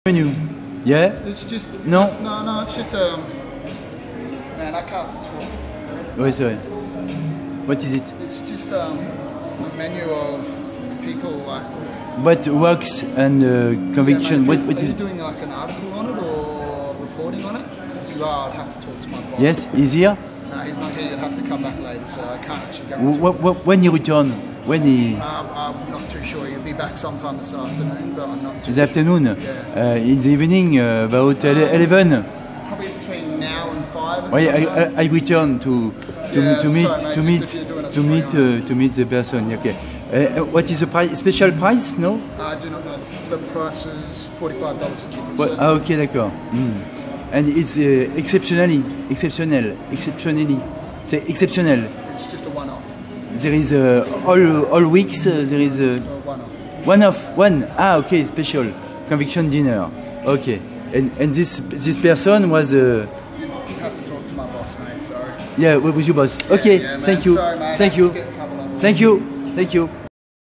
Menu. Yeah? It's just... No? No, it's just man, I can't talk. Oui, c'est vrai. What is it? It's just a menu of people like... What works and conviction? Yeah, mate, What are is you it? doing like an article on it or reporting on it? If you are, I'd have to talk to my boss. Yes, he's here? No, he's not here. You'd have to come back later, so I can't actually go into it. When he return? When he... I'm not too sure. He'll be back sometime this afternoon, but I'm not too This afternoon? Yeah. In the evening, about 11? Probably between now and 5 and Why something. I return to Yeah, meet sorry, to mate, meet just if you're doing a to meet story to meet the person. Okay. What is the price? Special price? No? I do not know. The price is $45 a ticket. What? So Ah, ok, d'accord. And it's exceptionally. C'est exceptionnel. it's just a one-off. There is all weeks. There is A one-off. one. Ah, okay, special conviction dinner. Okay. And this person was. You have to talk to my boss, mate. Sorry. Yeah, with your boss. Okay, Yeah, man. thank you. Sorry, mate. Thank I you. have to get in trouble otherwise. Thank you. Thank you.